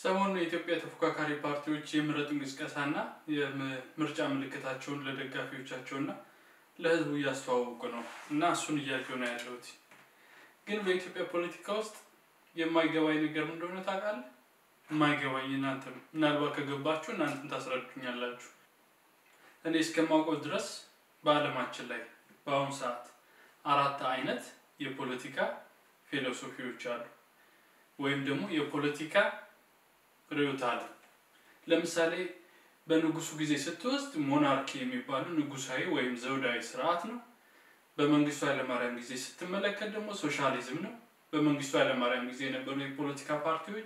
ሰሞኑን የኢትዮጵያ ተፎካካሪ ፓርቲዎች የምረጡ እንቅስቃሴና የምርጫ ምልክታቸውን ለደጋፊዎቻቸውና ለህዝቡ እያስተዋወቁ ነው እና እሱን እያየሁ ነው ያለሁት። ግን በኢትዮጵያ ፖለቲካ ውስጥ የማይገባኝ ነገር እንደሆነ ታውቃለህ? የማይገባኝ እናንተ ምናልባት ከገባችሁ እናንተን ታስረዱኛላችሁ። እኔ እስከማውቀው ድረስ በአለማችን ላይ በአሁኑ ሰዓት 4 አይነት የፖለቲካ ፊሎሶፊዎች አሉ ወይም ደግሞ የፖለቲካ ርዕዮተ ዓለም። ለምሳሌ በንጉሱ ጊዜ ስትወስድ ሞናርኪ የሚባለው ንጉሳዊ ወይም ዘውዳዊ ስርዓት ነው። በመንግስቱ ኃይለማርያም ጊዜ ስትመለከት ደግሞ ሶሻሊዝም ነው። በመንግስቱ ኃይለማርያም ጊዜ የነበሩ የፖለቲካ ፓርቲዎች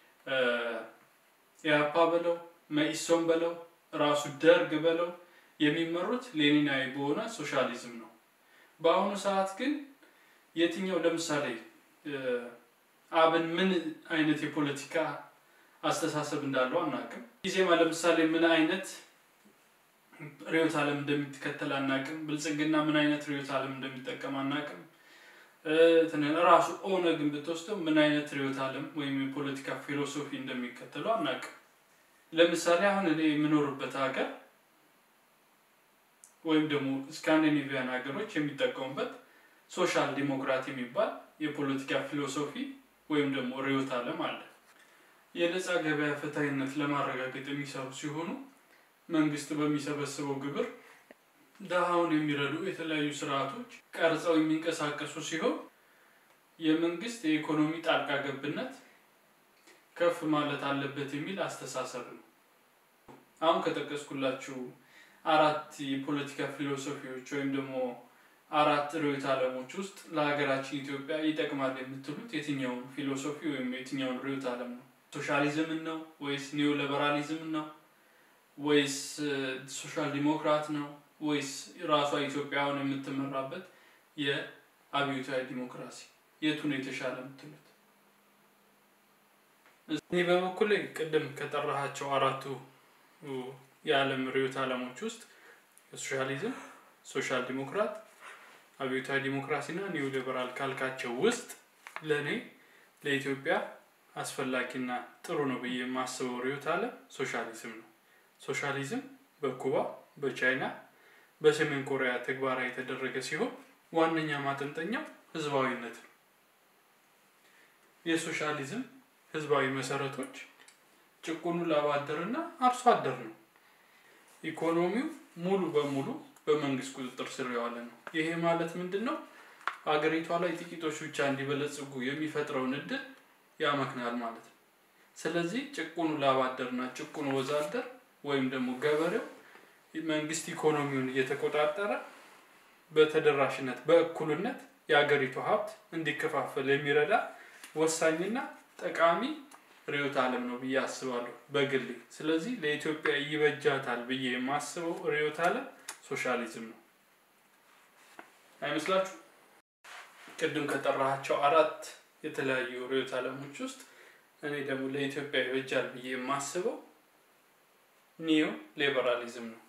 ኢህአፓ በለው መኢሶን በለው ራሱ ደርግ በለው የሚመሩት ሌኒናዊ በሆነ ሶሻሊዝም ነው። በአሁኑ ሰዓት ግን የትኛው ለምሳሌ አብን ምን አይነት የፖለቲካ አስተሳሰብ እንዳለው አናውቅም። ኢዜማ ለምሳሌ ምን አይነት ርዕዮተ ዓለም እንደሚከተል አናውቅም። ብልጽግና ምን አይነት ርዕዮተ ዓለም እንደሚጠቀም አናውቅም። ራሱ ኦነግን ብትወስደው ምን አይነት ርዕዮተ ዓለም ወይም የፖለቲካ ፊሎሶፊ እንደሚከተሉ አናውቅም። ለምሳሌ አሁን እኔ የምኖርበት ሀገር ወይም ደግሞ ስካንዲኔቪያን ሀገሮች የሚጠቀሙበት ሶሻል ዲሞክራሲ የሚባል የፖለቲካ ፊሎሶፊ ወይም ደግሞ ርዕዮተ ዓለም አለ። የነፃ ገበያ ፍትሃዊነት ለማረጋገጥ የሚሰሩ ሲሆኑ መንግስት በሚሰበስበው ግብር ደሃውን የሚረዱ የተለያዩ ስርዓቶች ቀርጸው የሚንቀሳቀሱ ሲሆን የመንግስት የኢኮኖሚ ጣልቃ ገብነት ከፍ ማለት አለበት የሚል አስተሳሰብ ነው። አሁን ከጠቀስኩላችሁ 4 የፖለቲካ ፊሎሶፊዎች ወይም ደግሞ 4 ርዕዮተ ዓለሞች ውስጥ ለሀገራችን ኢትዮጵያ ይጠቅማል የምትሉት የትኛውን ፊሎሶፊ ወይም የትኛውን ርዕዮተ ዓለም ነው? ሶሻሊዝም ነው ወይስ ኒዮ ሊበራሊዝም ነው ወይስ ሶሻል ዲሞክራት ነው ወይስ ራሷ ኢትዮጵያውን የምትመራበት የአብዮታዊ ዲሞክራሲ የቱ ነው የተሻለ የምትሉት? እኔ በበኩሌ ቅድም ከጠራሃቸው 4ቱ የዓለም ርዕዮተ ዓለሞች ውስጥ ሶሻሊዝም፣ ሶሻል ዲሞክራት፣ አብዮታዊ ዲሞክራሲና ኒዮ ሊበራል ካልካቸው ውስጥ ለኔ ለኢትዮጵያ አስፈላጊና ጥሩ ነው ብዬ የማስበው ርዕዮተ ዓለም ሶሻሊዝም ነው። ሶሻሊዝም በኩባ፣ በቻይና፣ በሰሜን ኮሪያ ተግባራዊ የተደረገ ሲሆን ዋነኛ ማጠንጠኛው ህዝባዊነት ነው። የሶሻሊዝም ህዝባዊ መሰረቶች ጭቁኑ ላብ አደርና አርሶ አደር ነው። ኢኮኖሚው ሙሉ በሙሉ በመንግስት ቁጥጥር ስር ያለ ነው። ይሄ ማለት ምንድነው? አገሪቷ ላይ ጥቂቶች ብቻ እንዲበለጽጉ የሚፈጥረውን እድል ያመክናል ማለት ነው። ስለዚህ ጭቁኑ ላብ አደርና ጭቁኑ ወዛደር ወይም ደግሞ ገበሬው መንግስት ኢኮኖሚውን እየተቆጣጠረ በተደራሽነት በእኩልነት የአገሪቱ ሀብት እንዲከፋፈል የሚረዳ ወሳኝና ጠቃሚ ርዕዮተ ዓለም ነው ብዬ አስባለሁ በግሌ። ስለዚህ ለኢትዮጵያ ይበጃታል ብዬ የማስበው ርዕዮተ ዓለም ሶሻሊዝም ነው። አይመስላችሁ? ቅድም ከጠራሃቸው 4 የተለያዩ ርዕዮተ ዓለሞች ውስጥ እኔ ደግሞ ለኢትዮጵያ ይበጃል ብዬ የማስበው ኒዮ ሊበራሊዝም ነው።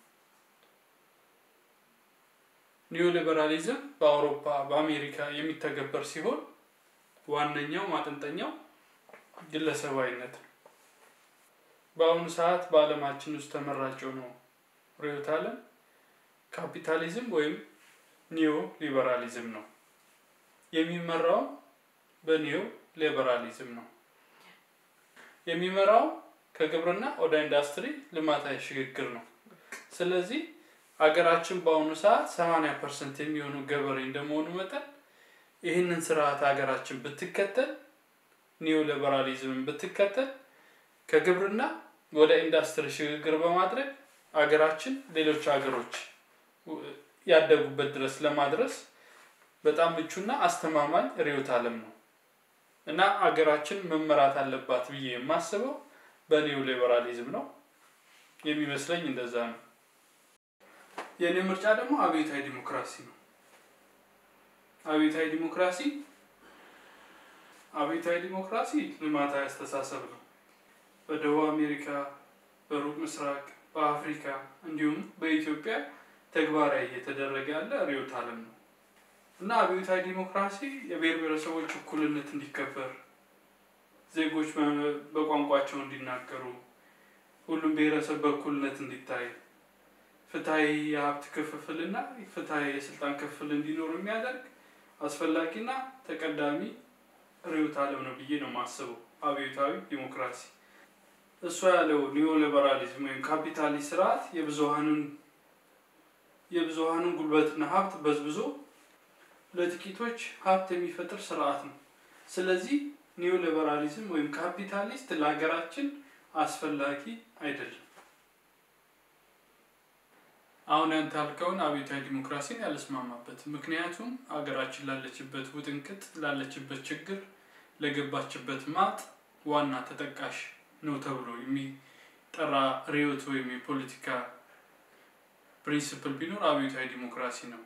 ኒዮ ሊበራሊዝም በአውሮፓ በአሜሪካ የሚተገበር ሲሆን ዋነኛው ማጠንጠኛው ግለሰባዊነት ነው። በአሁኑ ሰዓት በአለማችን ውስጥ ተመራጭ ነው ርዕዮተ ዓለም ካፒታሊዝም ወይም ኒዮ ሊበራሊዝም ነው። የሚመራው በኒዮ ሊበራሊዝም ነው። የሚመራው ከግብርና ወደ ኢንዱስትሪ ልማታዊ ሽግግር ነው። ስለዚህ ሀገራችን በአሁኑ ሰዓት 80% የሚሆኑ ገበሬ እንደመሆኑ መጠን ይህንን ስርዓት ሀገራችን ብትከተል ኒዮ ሊበራሊዝምን ብትከተል ከግብርና ወደ ኢንዱስትሪ ሽግግር በማድረግ ሀገራችን ሌሎች ሀገሮች ያደጉበት ድረስ ለማድረስ በጣም ምቹና አስተማማኝ ርዕዮተ ዓለም ነው እና ሀገራችን መመራት አለባት ብዬ የማስበው በኒዮ ሊበራሊዝም ነው። የሚመስለኝ እንደዛ ነው። የኔ ምርጫ ደግሞ አብዮታዊ ዲሞክራሲ ነው። አብዮታዊ ዲሞክራሲ ልማታዊ አስተሳሰብ ነው። በደቡብ አሜሪካ፣ በሩቅ ምስራቅ፣ በአፍሪካ እንዲሁም በኢትዮጵያ ተግባራዊ እየተደረገ ያለ ርዕዮተ ዓለም ነው እና አብዮታዊ ዲሞክራሲ የብሔር ብሔረሰቦች እኩልነት እንዲከበር ዜጎች በቋንቋቸው እንዲናገሩ ሁሉም ብሔረሰብ በእኩልነት እንዲታይ ፍትሃዊ የሀብት ክፍፍልና ፍትሃዊ የስልጣን ክፍፍል እንዲኖር የሚያደርግ አስፈላጊና ተቀዳሚ ርዕዮተ ዓለም ነው ብዬ ነው የማስበው አብዮታዊ ዲሞክራሲ። እሱ ያለው ኒዮሊበራሊዝም ወይም ካፒታሊስት ስርዓት የብዙሃኑን ጉልበትና ሀብት በዝብዞ ለጥቂቶች ሀብት የሚፈጥር ስርዓት ነው። ስለዚህ ኒዮሊበራሊዝም ወይም ካፒታሊስት ለሀገራችን አስፈላጊ አይደለም። አሁን አንተ ያልከውን አብዮታዊ ዲሞክራሲን ያልስማማበት ምክንያቱም ሀገራችን ላለችበት ውጥንቅጥ ላለችበት ችግር ለገባችበት ማጥ ዋና ተጠቃሽ ነው ተብሎ የሚጠራ ርዕዮት ወይም የፖለቲካ ፕሪንሲፕል ቢኖር አብዮታዊ ዲሞክራሲ ነው።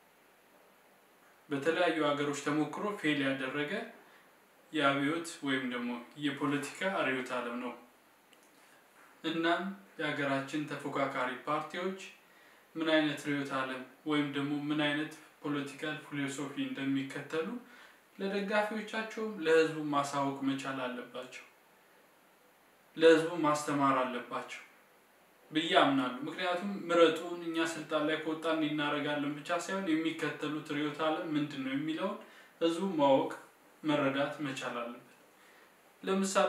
በተለያዩ ሀገሮች ተሞክሮ ፌል ያደረገ የአብዮት ወይም ደግሞ የፖለቲካ ርዕዮተ ዓለም ነው። እናም የሀገራችን ተፎካካሪ ፓርቲዎች ምን አይነት ርዕዮተ ዓለም ወይም ደግሞ ምን አይነት ፖለቲካል ፊሎሶፊ እንደሚከተሉ ለደጋፊዎቻቸው ለህዝቡ ማሳወቅ መቻል አለባቸው። ለህዝቡ ማስተማር አለባቸው ብዬ አምናለሁ። ምክንያቱም ምረጡን እኛ ስልጣን ላይ ከወጣን እናረጋለን ብቻ ሳይሆን የሚከተሉት ርዕዮተ ዓለም ምንድነው የሚለውን ህዝቡ ማወቅ መረዳት መቻል አለበት። ለምሳሌ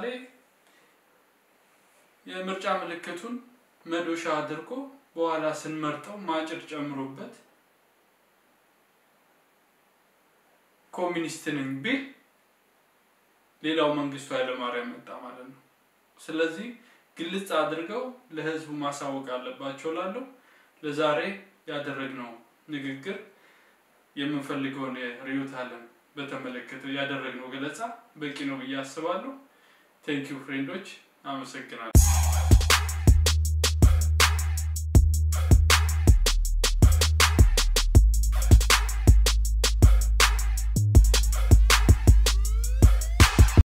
የምርጫ ምልክቱን መዶሻ አድርጎ በኋላ ስንመርጠው ማጭድ ጨምሮበት ኮሚኒስት ነኝ ቢል ሌላው መንግስቱ ኃይለማርያም መጣ ማለት ነው። ስለዚህ ግልጽ አድርገው ለህዝቡ ማሳወቅ አለባቸው ላለው ለዛሬ ያደረግነው ንግግር የምንፈልገውን ርዕዮተ ዓለም በተመለከተ ያደረግነው ገለጻ በቂ ነው ብዬ አስባለሁ። ቴንክ ዩ ፍሬንዶች አመሰግናለሁ።